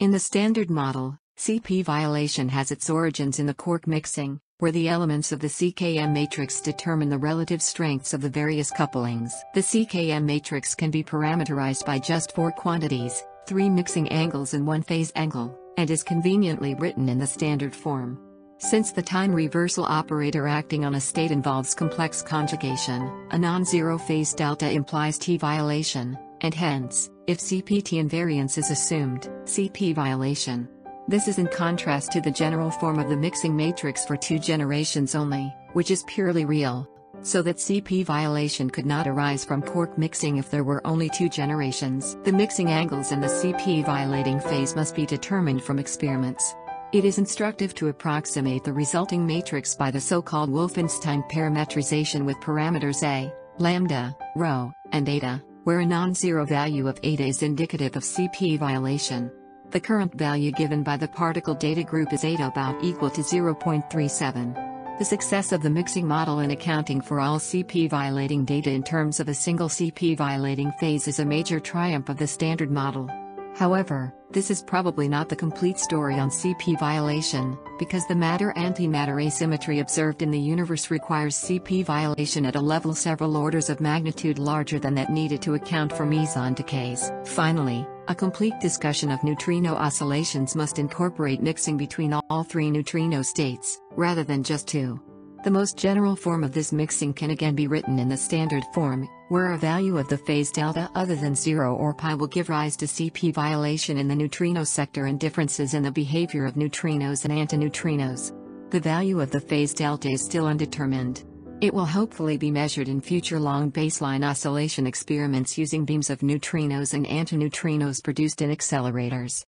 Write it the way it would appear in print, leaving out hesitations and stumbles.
In the standard model, CP violation has its origins in the quark mixing, where the elements of the CKM matrix determine the relative strengths of the various couplings. The CKM matrix can be parameterized by just 4 quantities, 3 mixing angles and 1 phase angle, and is conveniently written in the standard form. Since the time reversal operator acting on a state involves complex conjugation, a non-zero phase delta implies T violation, and hence, if CPT invariance is assumed, CP violation. This is in contrast to the general form of the mixing matrix for 2 generations only, which is purely real, so that CP violation could not arise from quark mixing if there were only 2 generations. The mixing angles in the CP violating phase must be determined from experiments. It is instructive to approximate the resulting matrix by the so-called Wolfenstein parametrization with parameters a, lambda, rho, and eta, where a non-zero value of eta is indicative of CP violation. The current value given by the particle data group is eta about equal to 0.37. The success of the mixing model in accounting for all CP violating data in terms of a single CP violating phase is a major triumph of the standard model. However, this is probably not the complete story on CP violation, because the matter-antimatter asymmetry observed in the universe requires CP violation at a level several orders of magnitude larger than that needed to account for meson decays. Finally, a complete discussion of neutrino oscillations must incorporate mixing between all 3 neutrino states, rather than just 2. The most general form of this mixing can again be written in the standard form, where a value of the phase delta other than 0 or pi will give rise to CP violation in the neutrino sector and differences in the behavior of neutrinos and antineutrinos. The value of the phase delta is still undetermined. It will hopefully be measured in future long baseline oscillation experiments using beams of neutrinos and antineutrinos produced in accelerators.